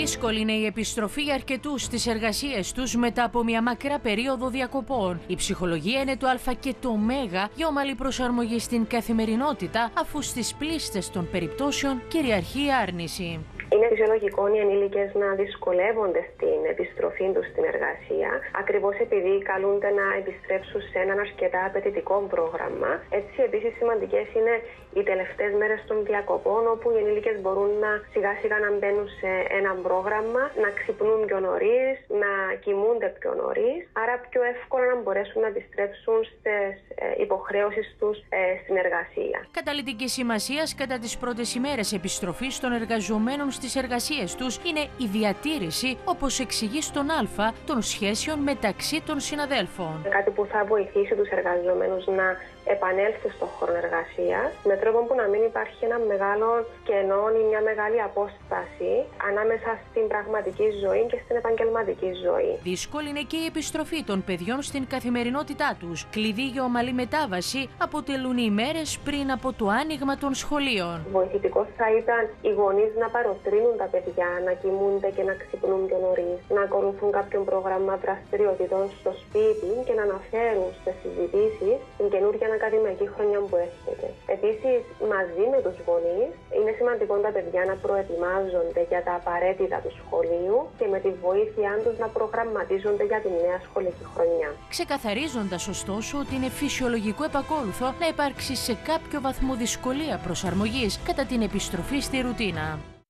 Δύσκολη είναι η επιστροφή για αρκετούς στις εργασίες τους μετά από μια μακρά περίοδο διακοπών. Η ψυχολογία είναι το Α και το Ω για ομαλή προσαρμογή στην καθημερινότητα, αφού στις πλήστες των περιπτώσεων κυριαρχεί η άρνηση. Είναι φυσιολογικό οι ενήλικες να δυσκολεύονται στην επιστροφή τους στην εργασία, ακριβώς επειδή καλούνται να επιστρέψουν σε έναν αρκετά απαιτητικό πρόγραμμα. Έτσι, επίσης, σημαντικές είναι οι τελευταίες μέρες των διακοπών, όπου οι ενήλικες μπορούν να σιγά-σιγά να μπαίνουν σε ένα πρόγραμμα, να ξυπνούν πιο νωρίς, να κοιμούνται πιο νωρίς, άρα πιο εύκολα να μπορέσουν να επιστρέψουν στις υποχρέωσεις τους στην εργασία. Καταλυτική σημασίας κατά τις πρώτες ημέρες επιστροφής των εργαζομένων στις εργασίες τους είναι η διατήρηση, όπως εξηγεί στον Α, των σχέσεων μεταξύ των συναδέλφων. Κάτι που θα βοηθήσει τους εργαζομένους να επανέλθουν στον χώρο εργασίας, με τρόπο που να μην υπάρχει ένα μεγάλο κενό ή μια μεγάλη απόσταση ανάμεσα στην πραγματική ζωή και στην επαγγελματική ζωή. Δύσκολη είναι και η επιστροφή των παιδιών στην καθημερινότητά τους. Κλειδί για ομαλή μετάβαση αποτελούν οι ημέρες πριν από το άνοιγμα των σχολείων. Βοηθητικό θα ήταν οι γονείς να παροτρύνουν τα παιδιά να κοιμούνται και να ξυπνούν πιο νωρίς, να ακολουθούν κάποιο πρόγραμμα δραστηριοτήτων στο σπίτι και να αναφέρουν στις συζητήσεις την καινούργια ακαδημαϊκή χρονιά που έρχεται. Επίσης, μαζί με τους γονείς, είναι σημαντικό τα παιδιά να προετοιμάζονται για τα απαραίτητα του σχολείου και με τη βοήθειά τους να προγραμματίζονται για τη νέα σχολική χρονιά. Ξεκαθαρίζοντας ωστόσο ότι είναι φυσιολογικό επακόλουθο να υπάρξει σε κάποιο βαθμό δυσκολία προσαρμογής κατά την επιστροφή στη ρουτίνα.